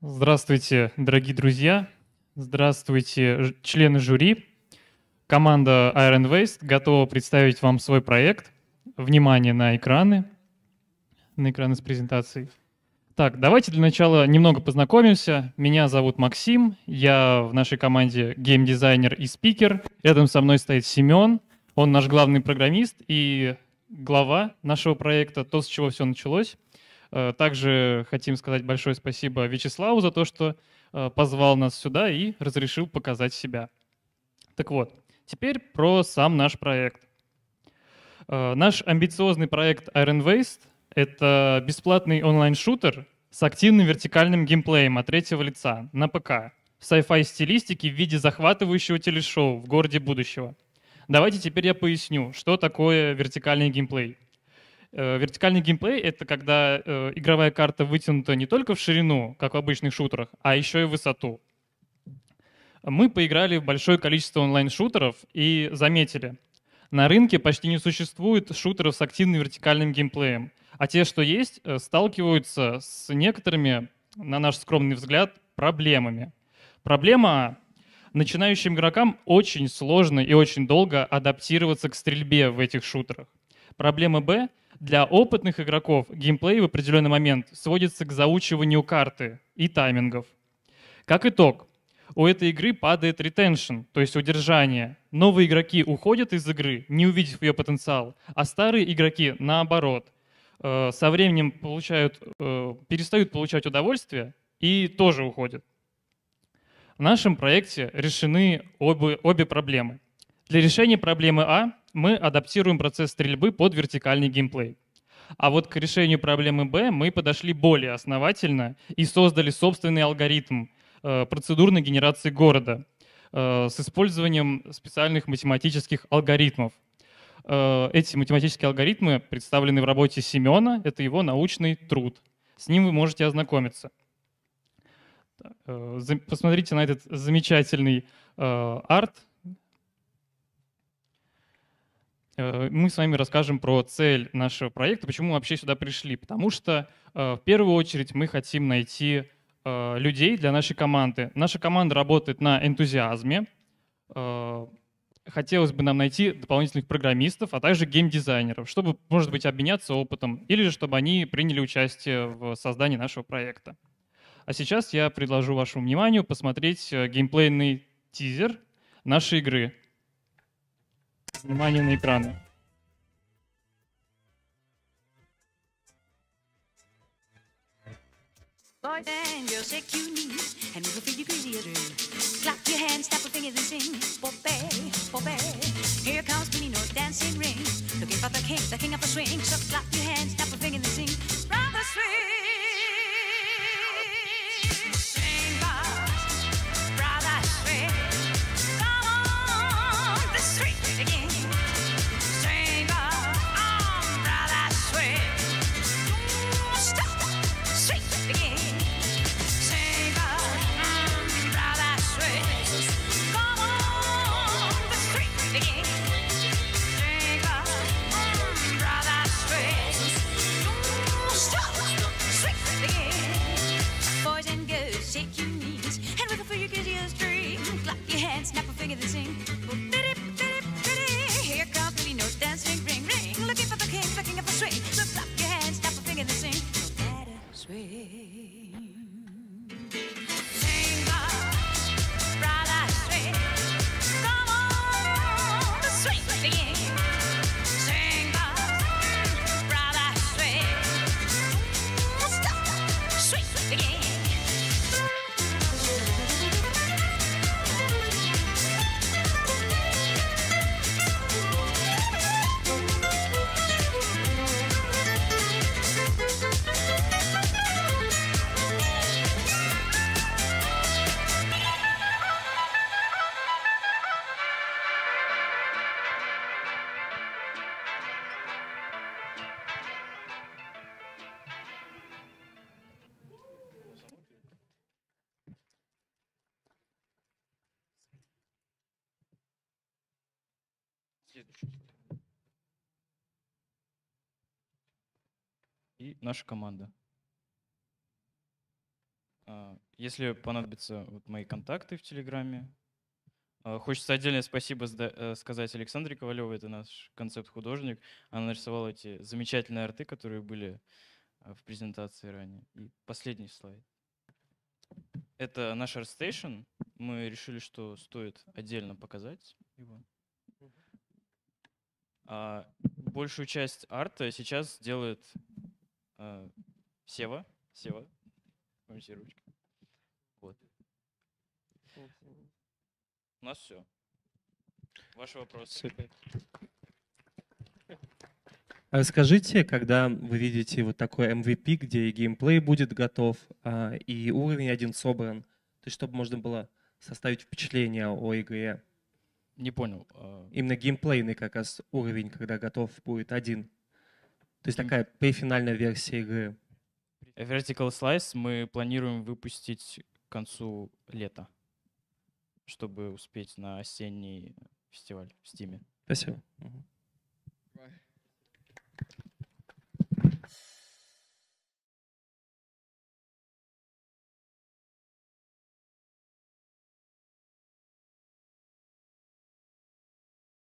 Здравствуйте, дорогие друзья. Здравствуйте, члены жюри. Команда Iron Waste готова представить вам свой проект. Внимание на экраны с презентацией. Так, давайте для начала немного познакомимся. Меня зовут Максим, я в нашей команде геймдизайнер и спикер. Рядом со мной стоит Семен, он наш главный программист и глава нашего проекта, то, с чего все началось. Также хотим сказать большое спасибо Вячеславу за то, что позвал нас сюда и разрешил показать себя. Так вот, теперь про сам наш проект. Наш амбициозный проект Iron Waste — это бесплатный онлайн-шутер с активным вертикальным геймплеем от третьего лица на ПК в sci-fi стилистике в виде захватывающего телешоу в городе будущего. Давайте теперь я поясню, что такое вертикальный геймплей. Вертикальный геймплей — это когда игровая карта вытянута не только в ширину, как в обычных шутерах, а еще и в высоту. Мы поиграли в большое количество онлайн-шутеров и заметили, на рынке почти не существует шутеров с активным вертикальным геймплеем, а те, что есть, сталкиваются с некоторыми, на наш скромный взгляд, проблемами. Проблема А. Начинающим игрокам очень сложно и очень долго адаптироваться к стрельбе в этих шутерах. Проблема Б. Для опытных игроков геймплей в определенный момент сводится к заучиванию карты и таймингов. Как итог, у этой игры падает ретеншн, то есть удержание. Новые игроки уходят из игры, не увидев ее потенциал, а старые игроки, наоборот, со временем перестают получать удовольствие и тоже уходят. В нашем проекте решены обе проблемы. Для решения проблемы А мы адаптируем процесс стрельбы под вертикальный геймплей. А вот к решению проблемы Б мы подошли более основательно и создали собственный алгоритм процедурной генерации города с использованием специальных математических алгоритмов. Эти математические алгоритмы представлены в работе Семена, это его научный труд. С ним вы можете ознакомиться. Посмотрите на этот замечательный арт. Мы с вами расскажем про цель нашего проекта, почему мы вообще сюда пришли. Потому что в первую очередь мы хотим найти людей для нашей команды. Наша команда работает на энтузиазме. Хотелось бы нам найти дополнительных программистов, а также геймдизайнеров, чтобы, может быть, обменяться опытом, или же чтобы они приняли участие в создании нашего проекта. А сейчас я предложу вашему вниманию посмотреть геймплейный тизер нашей игры. Внимание на экраны. Boys and girls, shake your knees and move for your crazy dream. Clap your hands, snap your fingers and sing. Bobby, Bobby. Here comes Billy, no dancing ring. Looking for the king of the swing. So clap your hands, snap your fingers and sing. Round the swing. Sing, boys, brother, swing. Come on, the swing again. Sing, boys, brother, swing. Don't stop, swing again. Shake your knees and wiggle for your craziest dream. Clap your hands, snap a finger, then sing. Biddy, biddy, biddy. Here comes Billy, no dancing, ring, ring. Looking for the king of the swing. So clap your hands, snap a finger, then sing. Let it swing. Sing, boys, brother, swing. Come on, the swing begin. Sing, boys, brother, swing. Don't stop, swing begin. И наша команда. Если понадобятся вот мои контакты в Телеграме. Хочется отдельное спасибо сказать Александре Ковалевой, это наш концепт-художник. Она нарисовала эти замечательные арты, которые были в презентации ранее. И последний слайд. Это наш ArtStation. Мы решили, что стоит отдельно показать его. Большую часть арта сейчас делает Сева. Помните ручку. Вот. У нас все. Ваши вопросы. Супер. А расскажите, когда вы видите вот такой MVP, где и геймплей будет готов, и уровень один собран, то есть чтобы можно было составить впечатление о игре. Не понял. Именно геймплейный как раз уровень, когда готов будет один. То есть такая префинальная версия игры. Vertical Slice мы планируем выпустить к концу лета, чтобы успеть на осенний фестиваль в Стиме. Спасибо. Мгм.